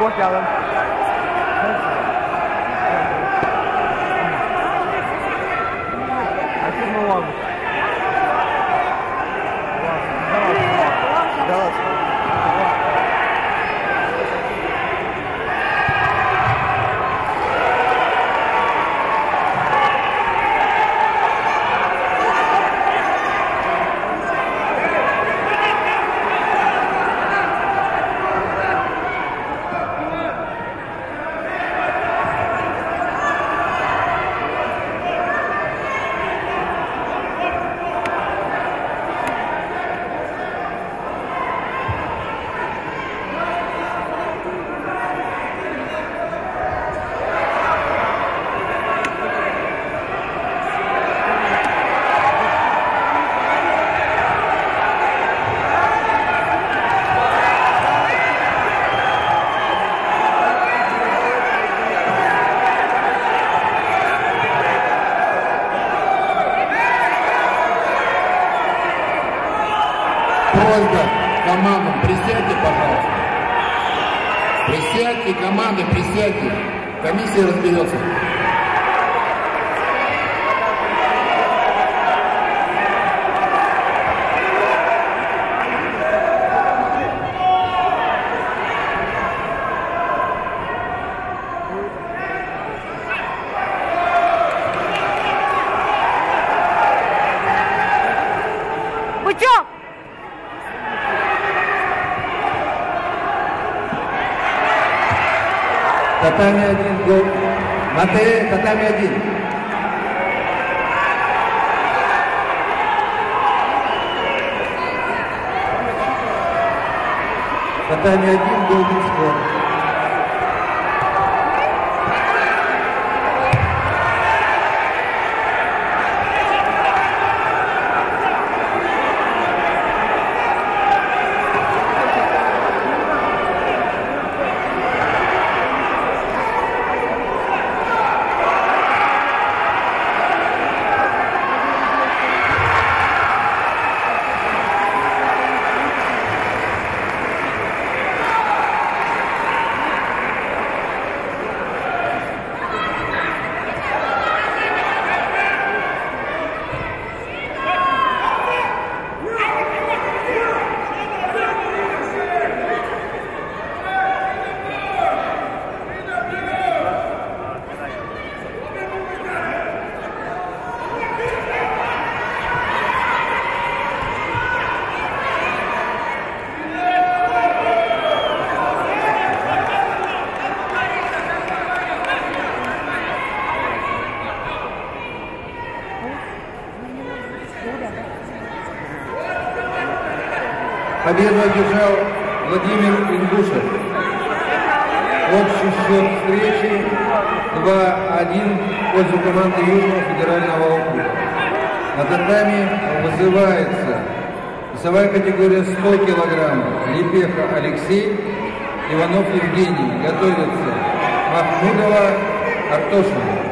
过家人。还是什么王？ Просьба командам, присядьте, пожалуйста. Присядьте, команды, присядьте. Комиссия разберется. Бычок! Татами 1, гол. Матея, татами 1. Татами 1, гол, скор. Победу одержал Владимир Ингушев. Общий счет встречи 2-1 в пользу команды Южного федерального округа. На татами вызывается весовая категория 100 килограммов. Лепеха Алексей, Иванов Евгений. Готовится Махмудова Артошина.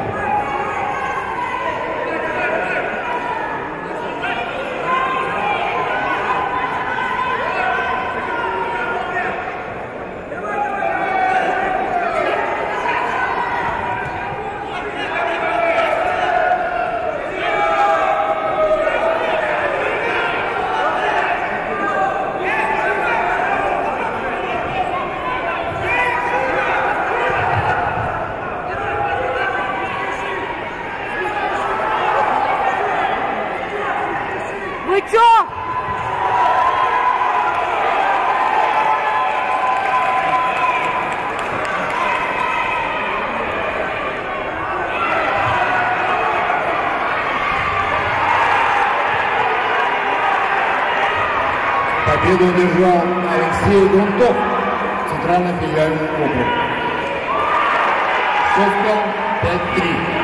Бычок! Победу одержал Алексей Грунтов, Центральный федеральный округ. Счет стал 5-3.